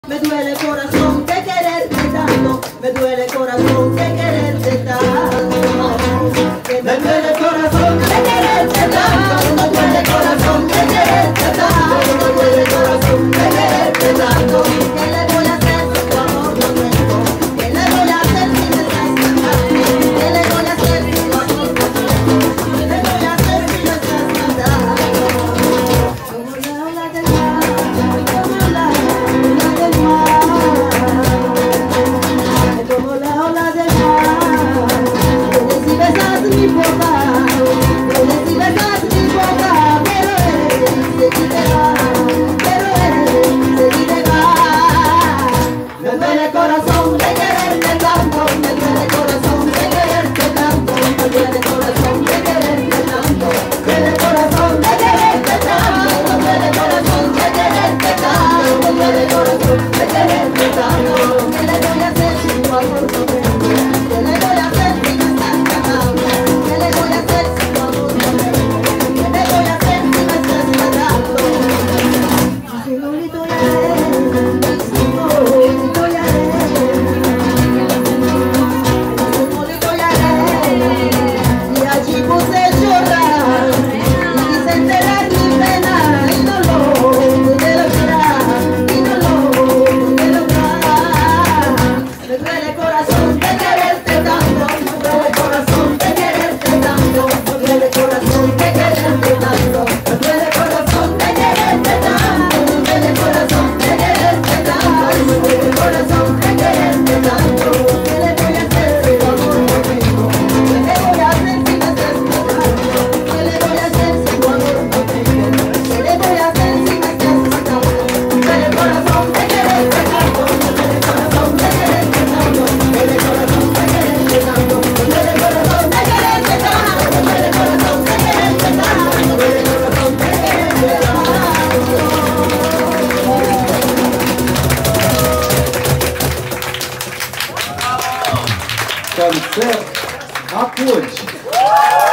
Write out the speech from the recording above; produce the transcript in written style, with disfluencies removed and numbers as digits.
Me duele corazón de quererte tanto, me duele corazón de quererte tanto. Me duele corazón de quererte tanto, me duele corazón de quererte tanto, me duele corazón de quererte tanto. ¿Qué le voy a hacer si tu amor no tengo? ¿Qué le voy a hacer si me estás cantando? ¿Qué le voy a hacer si tu amor no tengo? ¿Qué le voy a hacer si me estás cantando? Como la ola del mar, como la ola del mar, como la ola del mar. Vienes y besas mi boca, vienes y besas mi boca, pero se te va, se te va. Me duele el corazón de quererte tanto, me duele el corazón de quererte tanto, me duele el corazón de quererte tanto, me duele el corazón de quererte tanto, me duele el corazón de quererte tanto, me duele el corazón de quererte tanto. ¿Qué le voy a hacer si tu amor no tengo? ¿Qué le voy a hacer si me estás cantando? ¿Qué le voy a hacer si tu amor no tengo? ¿Qué le voy a hacer si me estás cantando? Simbolito ya es, simbolito ya es, simbolito ya es, y allí puse a llorar, y quise enterar mi pena y dolor de lograr, y dolor de lograr. Me duele el corazón de quererte tanto, me duele el corazón de quererte tanto, me duele el corazón de quererte tanto, me duele el corazón de quererte tanto, me duele el corazón de quererte tanto, me duele el corazón de quererte tanto. ¿Qué le voy a hacer si tu amor no tengo? ¿Qué le voy a hacer si me estás matando? ¿Qué le voy a hacer si tu amor no tengo? ¿Qué le voy a hacer si me estás matando? Me duele el corazón de quererte tanto, me duele el corazón de quererte tanto, me duele el corazón de quererte tanto, me duele el corazón de quererte tanto, me duele el corazón de quererte tanto, me duele el corazón de quererte tanto. Концерт окончен.